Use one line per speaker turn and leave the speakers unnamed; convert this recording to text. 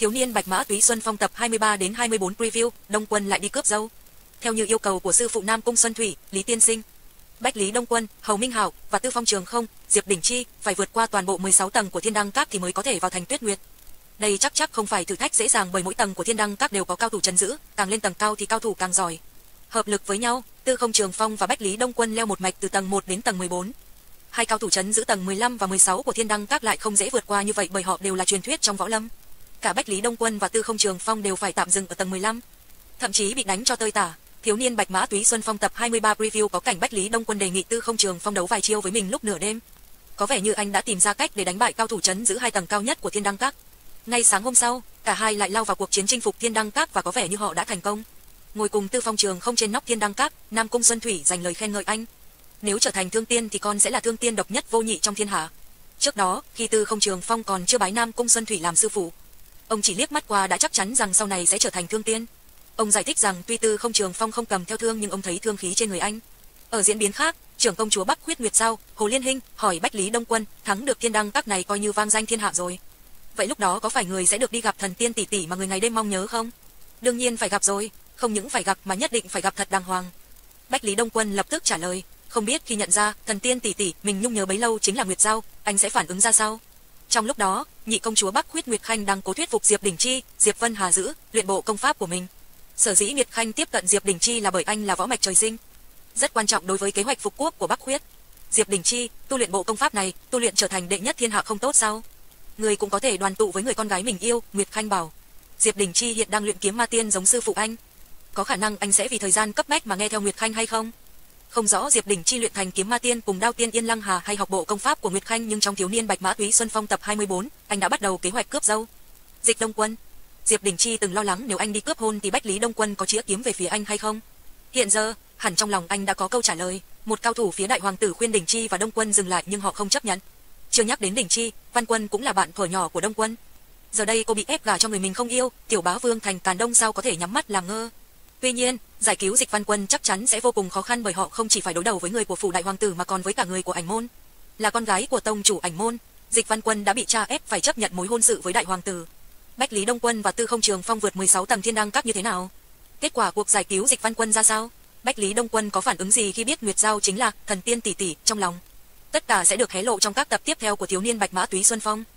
Thiếu niên Bạch Mã Túy Xuân Phong tập 23 đến 24 preview, Đông Quân lại đi cướp dâu. Theo như yêu cầu của sư phụ Nam Cung Xuân Thủy, Lý Tiên Sinh, Bách Lý Đông Quân, Hầu Minh Hạo và Tư Phong Trường Không, Diệp Đỉnh Chi phải vượt qua toàn bộ 16 tầng của Thiên Đăng Các thì mới có thể vào thành Tuyết Nguyệt. Đây chắc không phải thử thách dễ dàng bởi mỗi tầng của Thiên Đăng Các đều có cao thủ trấn giữ, càng lên tầng cao thì cao thủ càng giỏi. Hợp lực với nhau, Tư Không Trường Phong và Bách Lý Đông Quân leo một mạch từ tầng 1 đến tầng 14. Hai cao thủ trấn giữ tầng 15 và 16 của Thiên Đăng Các lại không dễ vượt qua như vậy bởi họ đều là truyền thuyết trong võ lâm. Cả Bách Lý Đông Quân và Tư Không Trường Phong đều phải tạm dừng ở tầng 15, thậm chí bị đánh cho tơi tả. Thiếu niên Bạch Mã Túy Xuân Phong tập 23 preview có cảnh Bách Lý Đông Quân đề nghị Tư Không Trường Phong đấu vài chiêu với mình lúc nửa đêm. Có vẻ như anh đã tìm ra cách để đánh bại cao thủ trấn giữ hai tầng cao nhất của Thiên Đăng Các. Ngay sáng hôm sau, cả hai lại lao vào cuộc chiến chinh phục Thiên Đăng Các và có vẻ như họ đã thành công. Ngồi cùng Tư Phong Trường Không trên nóc Thiên Đăng Các, Nam Cung Xuân Thủy dành lời khen ngợi anh. Nếu trở thành thương tiên thì con sẽ là thương tiên độc nhất vô nhị trong thiên hạ. Trước đó, khi Tư Không Trường Phong còn chưa bái Nam Cung Xuân Thủy làm sư phụ, ông chỉ liếc mắt qua đã chắc chắn rằng sau này sẽ trở thành thương tiên. Ông giải thích rằng tuy Tư Không Trường Phong không cầm theo thương nhưng ông thấy thương khí trên người anh. Ở diễn biến khác, trưởng công chúa Bắc Khuyết Nguyệt Giao, Hồ Liên Hinh hỏi Bách Lý Đông Quân, thắng được Thiên Đăng Các này coi như vang danh thiên hạ rồi. Vậy lúc đó có phải người sẽ được đi gặp thần tiên tỷ tỷ mà người ngày đêm mong nhớ không? Đương nhiên phải gặp rồi, không những phải gặp mà nhất định phải gặp thật đàng hoàng. Bách Lý Đông Quân lập tức trả lời, không biết khi nhận ra thần tiên tỷ tỷ mình nhung nhớ bấy lâu chính là Nguyệt Giao, anh sẽ phản ứng ra sao? Trong lúc đó, nhị công chúa Bắc Khuyết Nguyệt Khanh đang cố thuyết phục Diệp Đỉnh Chi, Diệp Vân Hà giữ luyện bộ công pháp của mình. Sở dĩ Nguyệt Khanh tiếp cận Diệp Đỉnh Chi là bởi anh là võ mạch trời sinh, rất quan trọng đối với kế hoạch phục quốc của Bắc Khuyết. Diệp Đỉnh Chi, tu luyện bộ công pháp này, tu luyện trở thành đệ nhất thiên hạ không tốt sao? Người cũng có thể đoàn tụ với người con gái mình yêu, Nguyệt Khanh bảo. Diệp Đỉnh Chi hiện đang luyện kiếm ma tiên giống sư phụ anh. Có khả năng anh sẽ vì thời gian cấp bách mà nghe theo Nguyệt Khanh hay không? Không rõ Diệp Đỉnh Chi luyện thành kiếm ma tiên cùng đao tiên Yên Lăng Hà hay học bộ công pháp của Nguyệt Khanh, nhưng trong Thiếu niên Bạch Mã Túy Xuân Phong tập 24, anh đã bắt đầu kế hoạch cướp dâu. Dịch Đông Quân. Diệp Đỉnh Chi từng lo lắng nếu anh đi cướp hôn thì Bách Lý Đông Quân có chĩa kiếm về phía anh hay không. Hiện giờ, hẳn trong lòng anh đã có câu trả lời. Một cao thủ phía Đại Hoàng tử khuyên Đỉnh Chi và Đông Quân dừng lại nhưng họ không chấp nhận. Chưa nhắc đến Đỉnh Chi, Văn Quân cũng là bạn thuở nhỏ của Đông Quân. Giờ đây cô bị ép gả cho người mình không yêu, tiểu bá vương thành Càn Đông sao có thể nhắm mắt làm ngơ. Tuy nhiên, giải cứu Dịch Văn Quân chắc chắn sẽ vô cùng khó khăn bởi họ không chỉ phải đối đầu với người của phủ Đại Hoàng tử mà còn với cả người của Ảnh Môn. Là con gái của tông chủ Ảnh Môn, Dịch Văn Quân đã bị cha ép phải chấp nhận mối hôn sự với Đại Hoàng tử. Bách Lý Đông Quân và Tư Không Trường Phong vượt 16 tầng Thiên Đăng Các như thế nào? Kết quả cuộc giải cứu Dịch Văn Quân ra sao? Bách Lý Đông Quân có phản ứng gì khi biết Nguyệt Giao chính là thần tiên tỷ tỷ trong lòng? Tất cả sẽ được hé lộ trong các tập tiếp theo của Thiếu niên Bạch Mã Túy Xuân Phong.